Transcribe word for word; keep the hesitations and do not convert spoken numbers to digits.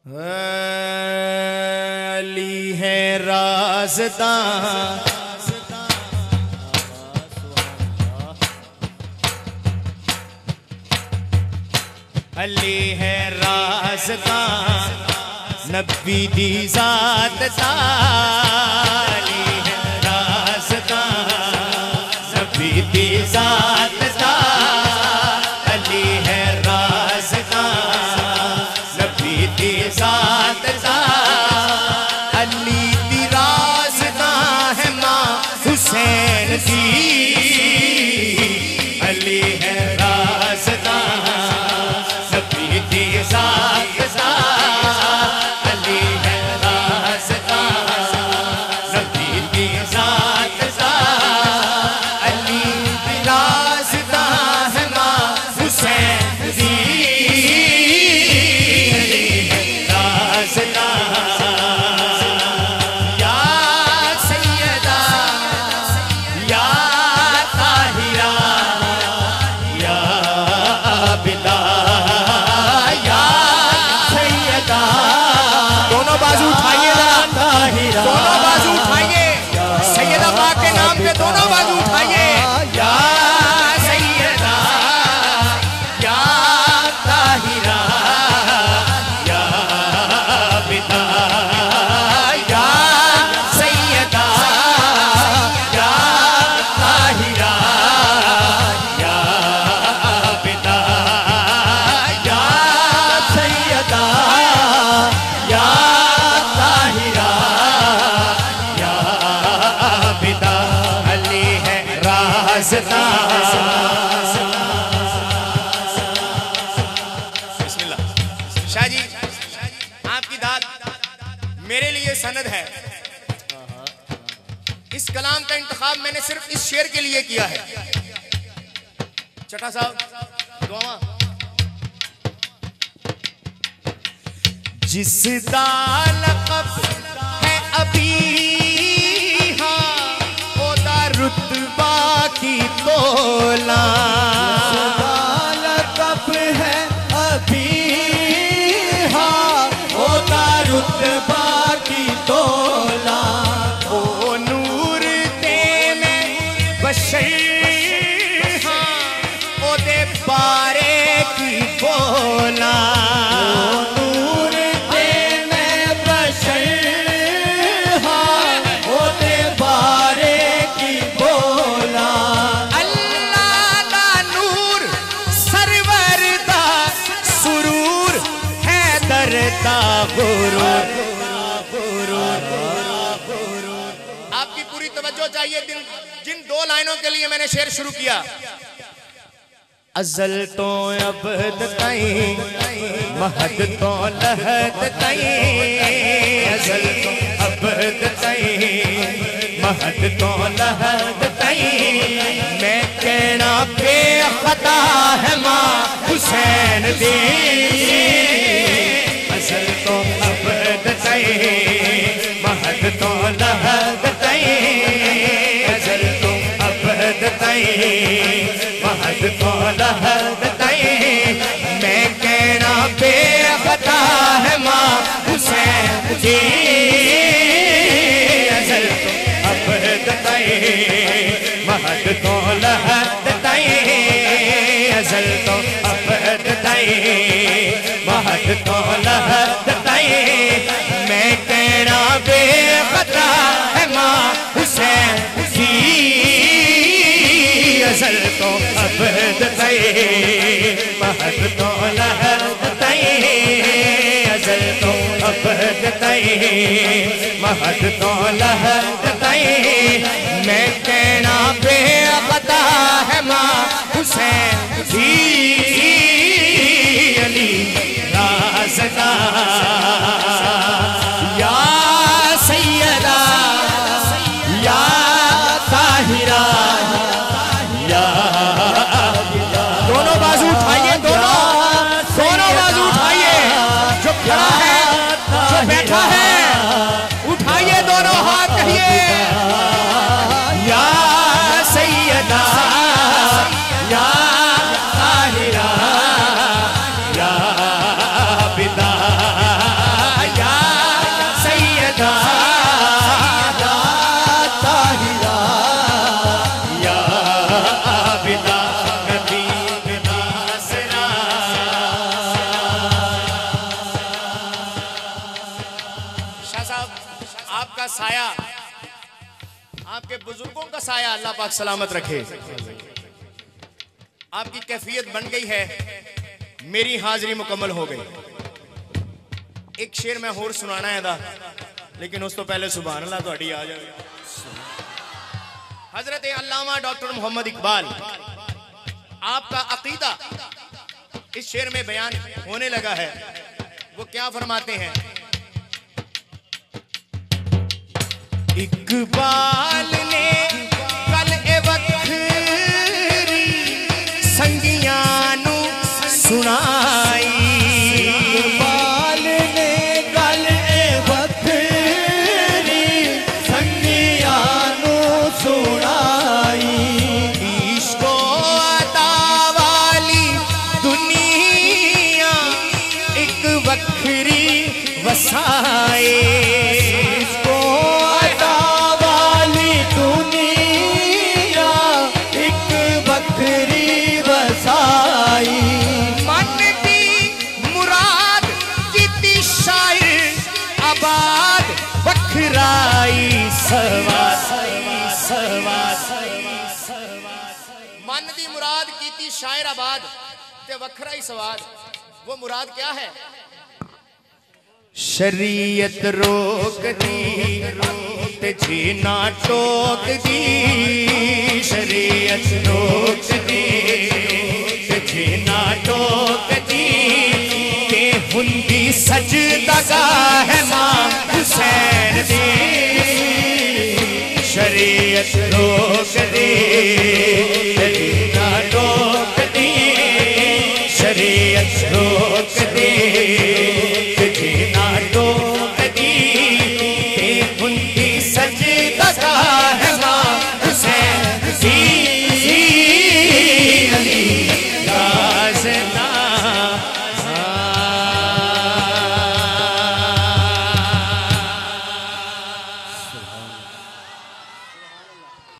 अली है राज़दां, अली है राज़दां, नबी दी ज़ात दा। अली है राज़दां, नबी दी ज़ात दा। अली है राज़दां, नबी दी ज़ात दा। अली दी राज़दां है मां हुसैन दी। अली है राज़दां, नबी दी ज़ात दा। अली है राज़दां, नबी दी ज़ात दा। अली दी राज़दां है मां हुसैन दी। अली है राज़दां, या सैयदा या ताहिरा या आबिदा या सैयदा। दोनों बाजू उठाइए जरा, दोनों बाजू उठाइए सैयदा पाक के नाम पे, दोनों बाजू उठाइए। या सैयदा या ताहिरा या आबिदा या सैयदा या ताहिरा या आबिदा या सैयदा या ताहिरा या आबिदा। अली है राज़दां। बिस्मिल्लाह। शाह जी, आपकी दाद मेरे लिए सनद है। इस कलाम का इंतखाब मैंने सिर्फ इस शेर के लिए किया है। चटा साहब दुआ। जिसदा लक़ब है अभी हाँ ओदा रुतबा की तोला। लक़ब है अभी हाँ ओदा रुतबा की तोला। ओ नूर ते में बशर हाँ ओदे बारे की बोला। नूर ते में बशर हाँ ओदे बारे की बोला। अल्लाह दा नूर सरवर दा सुरूर हैदर दा गुरूर। आपकी पूरी तवज्जो चाहिए जिन जिन दो लाइनों के लिए मैंने शेर शुरू किया। अज़ल तो अबद ताईं महद तो लहद ताईं। अज़ल तो अबद ताईं महद तो लहद ताईं। मैं कहना बेखता है मां हुसैन दी। अज़ल तो अबद ताईं महद तो लहद ताईं। अज़ल तो अबद ताईं महद तो लहद ताईं। मैं कहना बेखता है मां हुसैन दी। अज़ल तो अबद ताईं महद तो लहद ताईं। अज़ल तो अबद ताईं महद तो लहद ताईं। मैं कहना बेखता है मां हुसैन दी। अज़ल तो अबद ताईं महद तो लहद ताईं। अज़ल तो अबद ताईं महद तो लहद ताईं। मैं कहना बेखता है मां हुसैन दी। अली राज़दां या सैयदा या ताहिरा या। दोनों बाजू उठाइए, दोनों दोनों बाजू उठाइए। जो खड़ा है जो बैठा है उठाइए दोनों हाथ, कहिए या सैयदा या ताहिरा आपका साया, आपके बुजुर्गों का साया अल्लाह पाक सलामत रखे। आपकी कैफियत बन गई है, मेरी हाजिरी मुकम्मल हो गई। एक शेर मैं होर सुनाना है दा, लेकिन उस तो पहले सुभान अल्लाह तुहाडी आ जाए। हजरत अल्लामा डॉक्टर मोहम्मद इकबाल, आपका अकीदा इस शेर में बयान होने लगा है। वो क्या फरमाते हैं? इकबाल ने कल ए वखरी संगियां नू सुनाई, इकबाल ने कल ए वखरी संगियां नू सुनाई। इश्को अता वाली दुनिया एक वखरी वसाए, इसको अता वाली दुनिया एक वखरी वसाई। मन दी मुराद कीती शायर आबाद वखराई सवाई सवाई। मन दी मुराद कीती शायर आबाद ते वखराई सवाद। वो मुराद क्या है? शरीयत रोक दी ते जीना टोक दी, शरीयत रोक दी ते जीना टोक दी, ते हुंदी सजदगाह मां हुसैन दी, शरीयत रोक दी।